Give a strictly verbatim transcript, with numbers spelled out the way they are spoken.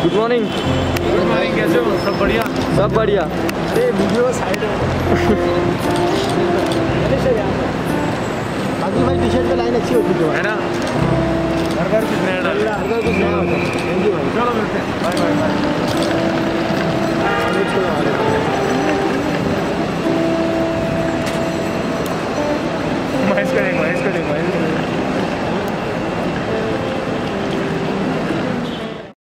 Good morning. Good morning, कैसे हो? सब बढ़िया? सब बढ़िया। ये वीडियो साइड बाकी भाई टी शर्ट पे लाइन अच्छी होती है ना, हर बार कुछ नया डाल रहा है। कुछ नया होता है। थैंक यू भाई, चलो मिलते हैं, बाय बाय बाय।